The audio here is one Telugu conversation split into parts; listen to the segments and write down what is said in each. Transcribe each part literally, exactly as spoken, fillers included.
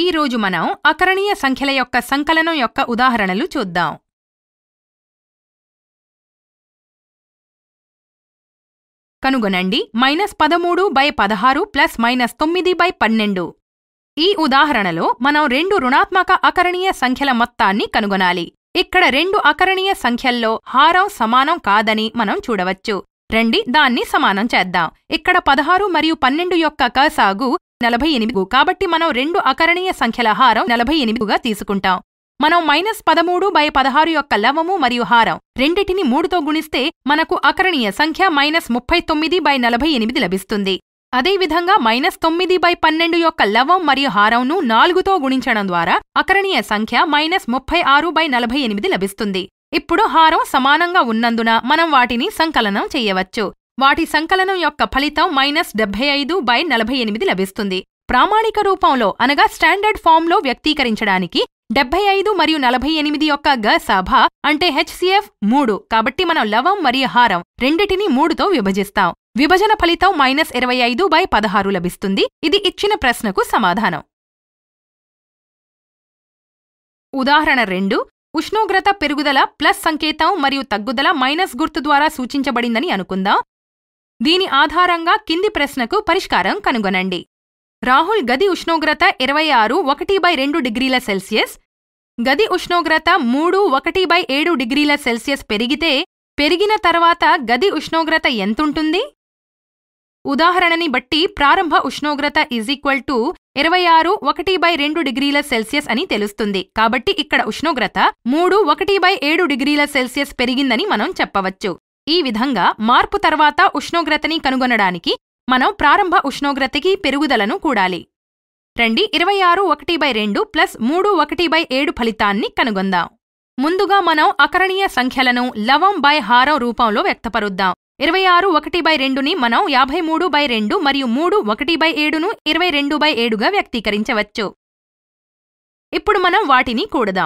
ఈ రోజు మనం అకరణీయ సంఖ్యల యొక్క సంకలనం యొక్క ఉదాహరణలు చూద్దాం. కనుగొనండి మైనస్ పదమూడు బై పదహారు ప్లస్ మైనస్ తొమ్మిది బై పన్నెండు. ఈ ఉదాహరణలో మనం రెండు రుణాత్మక అకరణీయ సంఖ్యల మొత్తాన్ని కనుగొనాలి. ఇక్కడ రెండు అకరణీయ సంఖ్యల్లో హారం సమానం కాదని మనం చూడవచ్చు. రండి దాన్ని సమానం చేద్దాం. ఇక్కడ పదహారు మరియు పన్నెండు యొక్క కసాగు నలభై ఎనిమిది, కాబట్టి మనం రెండు అకరణీయ సంఖ్యల హారం నలభై ఎనిమిదిగా తీసుకుంటాం. మనం మైనస్ పదమూడు బై పదహారు యొక్క లవము మరియు హారం రెండిటిని మూడుతో గుణిస్తే మనకు అకరణీయ సంఖ్య మైనస్ ముప్పై తొమ్మిది బై నలభై ఎనిమిది లభిస్తుంది. అదేవిధంగా మైనస్ తొమ్మిది బై పన్నెండు యొక్క లవం మరియు హారంను నాలుగుతో గుణించడం ద్వారా అకరణీయ సంఖ్య మైనస్ ముప్పై ఆరు బై నలభై ఎనిమిది లభిస్తుంది. ఇప్పుడు హారం సమానంగా ఉన్నందున మనం వాటిని సంకలనం చెయ్యవచ్చు. వాటి సంకలనం యొక్క ఫలితం మైనస్ డెబ్బై ఐదు బై నలభై ఎనిమిది లభిస్తుంది. ప్రామాణిక రూపంలో అనగా స్టాండర్డ్ ఫామ్లో వ్యక్తీకరించడానికి డెబ్బై ఐదు మరియు నలభై ఎనిమిది యొక్క గసాభ అంటే హెచ్సిఎఫ్ మూడు, కాబట్టి మనం లవం మరియు హారం రెండిటిని మూడుతో విభజిస్తాం. విభజన ఫలితం మైనస్ ఇరవై ఐదు బై పదహారు లభిస్తుంది. ఇది ఇచ్చిన ప్రశ్నకు సమాధానం. ఉదాహరణ రెండు. ఉష్ణోగ్రత పెరుగుదల ప్లస్ సంకేతం మరియు తగ్గుదల మైనస్ గుర్తు ద్వారా సూచించబడిందని అనుకుందాం. దీని ఆధారంగా కింది ప్రశ్నకు పరిష్కారం కనుగొనండి. రాహుల్ గది ఉష్ణోగ్రత ఇరవై ఆరు ఒకటి బై రెండు డిగ్రీల సెల్సియస్, గది ఉష్ణోగ్రత మూడు ఒకటి బై ఏడు డిగ్రీల సెల్సియస్ పెరిగితే పెరిగిన తర్వాత గది ఉష్ణోగ్రత ఎంతుంటుంది? ఉదాహరణని బట్టి ప్రారంభ ఉష్ణోగ్రత ఈజ్ ఈక్వల్ టు ఇరవై ఆరు ఒకటి బై రెండు డిగ్రీల సెల్సియస్ అని తెలుస్తుంది. కాబట్టి ఇక్కడ ఉష్ణోగ్రత మూడు ఒకటి బై ఏడు డిగ్రీల సెల్సియస్ పెరిగిందని మనం చెప్పవచ్చు. ఈ విధంగా మార్పు తర్వాత ఉష్ణోగ్రతని కనుగొనడానికి మనం ప్రారంభ ఉష్ణోగ్రతకి పెరుగుదలను కూడాలి. రండి ఇరవై ఆరు ఒకటి బై రెండు ప్లస్ మూడు ఒకటి బై ఏడు ఫలితాన్ని కనుగొందాం. ముందుగా మనం అకరణీయ సంఖ్యలను లవం బై హారం రూపంలో వ్యక్తపరుద్దాం. ఇరవై ఆరు ఒకటి బై రెండుని మనం యాభై మూడు బై రెండు మరియు మూడు ఒకటి బై ఏడును ఇరవై రెండు బై ఏడుగా వ్యక్తీకరించవచ్చు. ఇప్పుడు మనం వాటిని కూడదాం.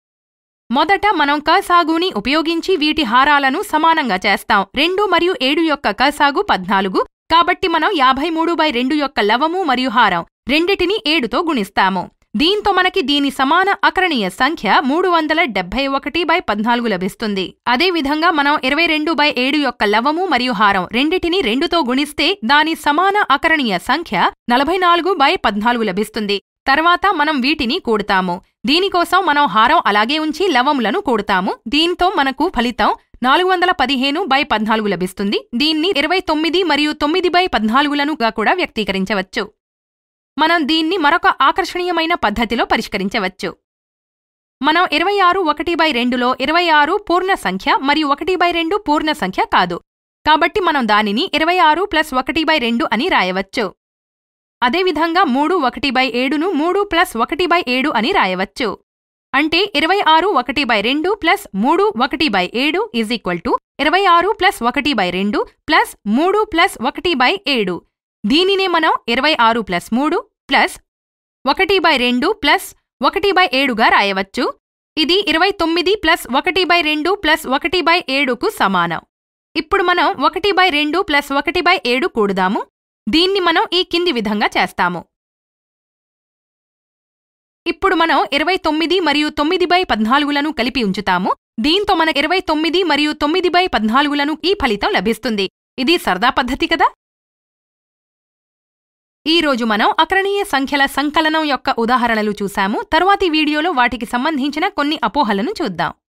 మొదట మనం కసాగుని ఉపయోగించి వీటి హారాలను సమానంగా చేస్తాం. రెండు మరియు ఏడు యొక్క కసాగు పద్నాలుగు, కాబట్టి మనం యాభై మూడు బై రెండు యొక్క లవము మరియు హారం రెండిటిని ఏడుతో గుణిస్తాము. దీంతో మనకి దీని సమాన అకరణీయ సంఖ్య మూడు వందల డెబ్బై ఒకటి బై పద్నాలుగు లభిస్తుంది. అదేవిధంగా మనం ఇరవై రెండు బై ఏడు యొక్క లవము మరియు హారం రెండిటిని రెండుతో గుణిస్తే దాని సమాన అకరణీయ సంఖ్య నలభై నాలుగు బై పద్నాలుగు లభిస్తుంది. తర్వాత మనం వీటిని కూడతాము. దీనికోసం మనం హారం అలాగే ఉంచి లవములను కూడతాము. దీంతో మనకు ఫలితం నాలుగు వందల పదిహేను బై పద్నాలుగు లభిస్తుంది. దీన్ని ఇరవై తొమ్మిది మరియు తొమ్మిది బై పద్నాలుగులనుగా కూడా వ్యక్తీకరించవచ్చు. మనం దీన్ని మరొక ఆకర్షణీయమైన పద్ధతిలో పరిష్కరించవచ్చు. మనం ఇరవై ఆరు ఒకటి బై రెండులో ఇరవై ఆరు పూర్ణ సంఖ్య మరియు ఒకటి బై రెండు పూర్ణ సంఖ్య కాదు, కాబట్టి మనం దానిని ఇరవై ఆరు ప్లస్ ఒకటి బై రెండు అని రాయవచ్చు. అదేవిధంగా మూడు ఒకటి బై ఏడును మూడు ప్లస్ ఒకటి బై ఏడు అని రాయవచ్చు. అంటే ఇరవై ఆరు ఒకటి బై రెండు ప్లస్ మూడు ఒకటి బై ఏడు ఈజ్ ఈక్వల్ టు ఇరవై ఆరు ప్లస్ ఒకటి బై రెండు ప్లస్ మూడు ప్లస్ ఒకటి బై ఏడు. దీనినే మనం ఇరవై ఆరు ప్లస్ మూడు ప్లస్ ఒకటి బై రెండు ప్లస్ ఒకటి బై ఏడుగా రాయవచ్చు. ఇది ఇరవై తొమ్మిది ప్లస్ ఒకటి బై రెండు ప్లస్ ఒకటి బై ఏడుకు సమానం. ఇప్పుడు మనం ఒకటి బై రెండు ప్లస్ ఒకటి బై ఏడు కూడదాము. దీన్ని మనం ఈ కింది విధంగా చేస్తాము. ఇప్పుడు మనం ఇరవై తొమ్మిది మరియు తొమ్మిది బై పద్నాలుగులను కలిపి ఉంచుతాము. దీంతో మన ఇరవై తొమ్మిది మరియు తొమ్మిది బై పద్నాలుగులను ఈ ఫలితం లభిస్తుంది. ఇది సరదా పద్ధతి కదా. ఈ రోజు మనం అకరణీయ సంఖ్యల సంకలనం యొక్క ఉదాహరణలు చూశాము. తరువాతి వీడియోలో వాటికి సంబంధించిన కొన్ని అపోహలను చూద్దాం.